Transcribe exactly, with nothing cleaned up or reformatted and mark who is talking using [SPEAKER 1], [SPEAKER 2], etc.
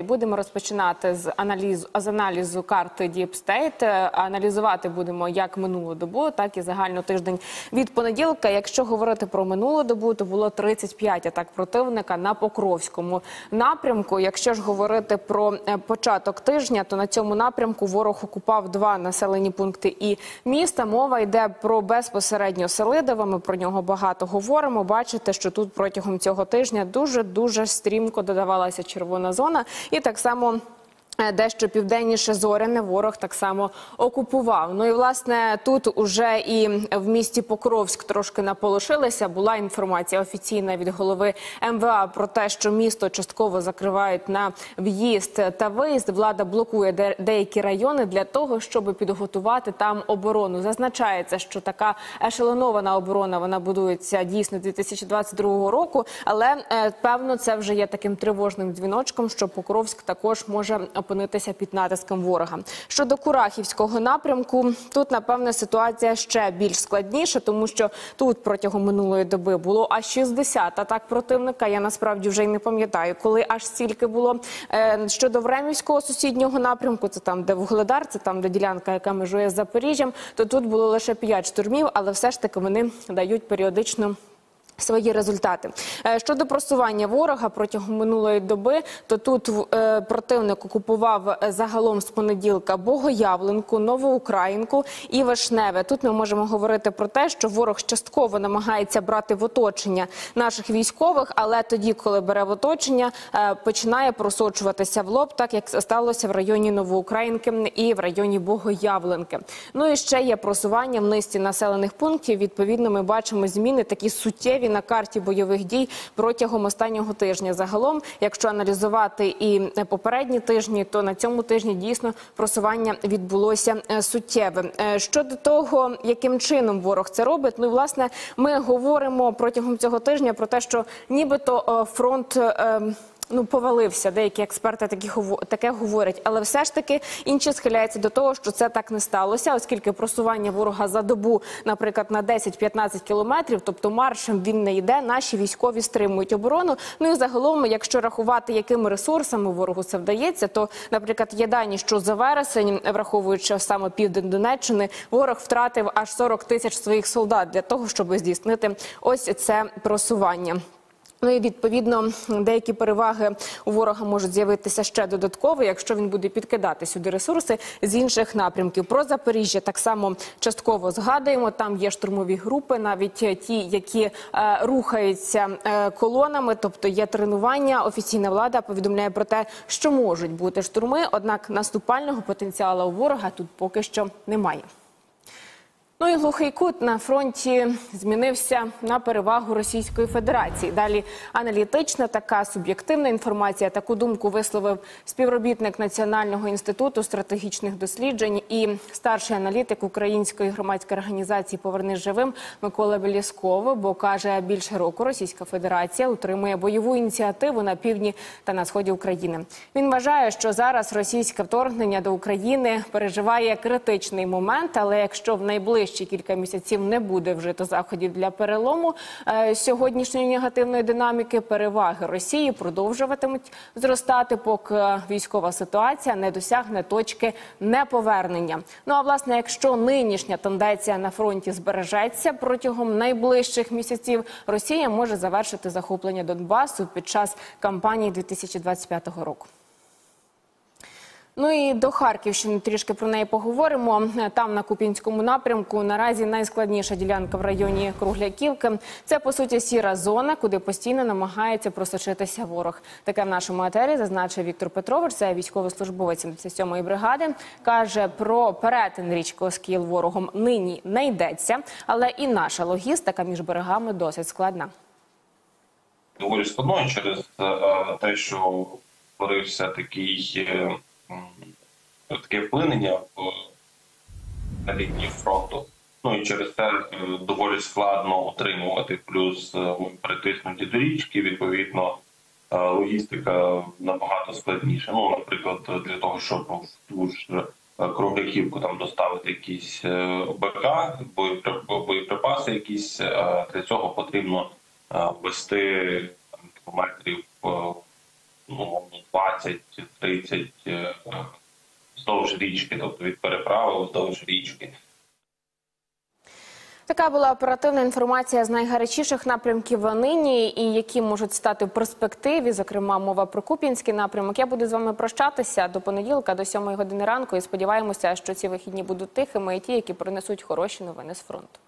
[SPEAKER 1] Будемо розпочинати з аналізу, з аналізу карти Deep State. Аналізувати будемо як минулу добу, так і загально тиждень від понеділка. Якщо говорити про минулу добу, то було тридцять п'ять атак противника на Покровському напрямку. Якщо ж говорити про початок тижня, то на цьому напрямку ворог окупав два населені пункти і міста. Мова йде про безпосередньо Селидове, ми про нього багато говоримо. Бачите, що тут протягом цього тижня дуже-дуже стрімко додавалася червона зона. І так само дещо південніше Зоряне ворог так само окупував. Ну і, власне, тут уже і в місті Покровськ трошки наполошилися. Була інформація офіційна від голови ем ве а про те, що місто частково закривають на в'їзд та виїзд. Влада блокує де деякі райони для того, щоб підготувати там оборону. Зазначається, що така ешелонована оборона, вона будується дійсно дві тисячі двадцять другого року, але, е, певно, це вже є таким тривожним дзвіночком, що Покровськ також може опинитися під натиском ворога. Щодо Курахівського напрямку, тут, напевне, ситуація ще більш складніша, тому що тут протягом минулої доби було аж шістдесят атак противника. Я насправді вже й не пам'ятаю, коли аж стільки було. Щодо Времівського сусіднього напрямку, це там, де Вугледар, це там, де ділянка, яка межує з Запоріжжям, то тут було лише п'ять штурмів, але все ж таки вони дають періодично свої результати. Щодо просування ворога протягом минулої доби, то тут е, противник окупував загалом з понеділка Богоявленку, Новоукраїнку і Вишневе. Тут ми можемо говорити про те, що ворог частково намагається брати в оточення наших військових, але тоді, коли бере в оточення, е, починає просочуватися в лоб, так як сталося в районі Новоукраїнки і в районі Богоявленки. Ну і ще є просування в низці населених пунктів. Відповідно, ми бачимо зміни такі суттєві на карті бойових дій протягом останнього тижня. Загалом, якщо аналізувати і попередні тижні, то на цьому тижні дійсно просування відбулося суттєве. Щодо того, яким чином ворог це робить, ну, власне, ми говоримо протягом цього тижня про те, що нібито фронт ну, повалився. Деякі експерти такі, таке говорять. Але все ж таки інші схиляються до того, що це так не сталося, оскільки просування ворога за добу, наприклад, на десять-п'ятнадцять кілометрів, тобто маршем він не йде, наші військові стримують оборону. Ну і загалом, якщо рахувати, якими ресурсами ворогу це вдається, то, наприклад, є дані, що за вересень, враховуючи саме південь Донеччини, ворог втратив аж сорок тисяч своїх солдат для того, щоб здійснити ось це просування. Ну і, відповідно, деякі переваги у ворога можуть з'явитися ще додатково, якщо він буде підкидати сюди ресурси з інших напрямків. Про Запоріжжя так само частково згадуємо. Там є штурмові групи, навіть ті, які е, рухаються е, колонами, тобто є тренування. Офіційна влада повідомляє про те, що можуть бути штурми, однак наступального потенціалу у ворога тут поки що немає. Ну і глухий кут на фронті змінився на перевагу Російської Федерації. Далі аналітична, така суб'єктивна інформація. Таку думку висловив співробітник Національного інституту стратегічних досліджень і старший аналітик української громадської організації «Повернись живим» Микола Белісков, бо, каже, більше року Російська Федерація утримує бойову ініціативу на півдні та на сході України. Він вважає, що зараз російське вторгнення до України переживає критичний момент, але якщо в найближчі ще кілька місяців не буде вжито заходів для перелому е, сьогоднішньої негативної динаміки, переваги Росії продовжуватимуть зростати, поки військова ситуація не досягне точки неповернення. Ну а, власне, якщо нинішня тенденція на фронті збережеться протягом найближчих місяців, Росія може завершити захоплення Донбасу під час кампанії дві тисячі двадцять п'ятого року. Ну і до Харківщини трішки про неї поговоримо. Там, на Куп'янському напрямку, наразі найскладніша ділянка в районі Кругляківки. Це, по суті, сіра зона, куди постійно намагається просочитися ворог. Таке в нашому етері зазначив Віктор Петрович, це військовослужбовець сімдесят сьомої бригади. Каже, про перетин річки Оскіл ворогом нині не йдеться, але і наша логістика між берегами досить складна.
[SPEAKER 2] Доволі складно через е, те, що створився такий... Е, таке вплинення на лінії фронту. Ну і через це доволі складно отримувати, плюс притиснуті до річки, відповідно, логістика набагато складніша. Ну, наприклад, для того, щоб в ту ж Кругляківку там доставити якісь БК, боєприпаси якісь, для цього потрібно вести кілометрів, ну, двадцять-тридцять вздовж річки, тобто від переправи вздовж річки.
[SPEAKER 1] Така була оперативна інформація з найгарячіших напрямків нині і які можуть стати в перспективі, зокрема мова про Куп'янський напрямок. Я буду з вами прощатися до понеділка, до сьомої години ранку і сподіваємося, що ці вихідні будуть тихими і ті, які принесуть хороші новини з фронту.